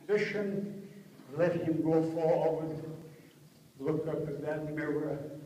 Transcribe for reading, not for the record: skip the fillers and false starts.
position, let him go forward, look up at that mirror,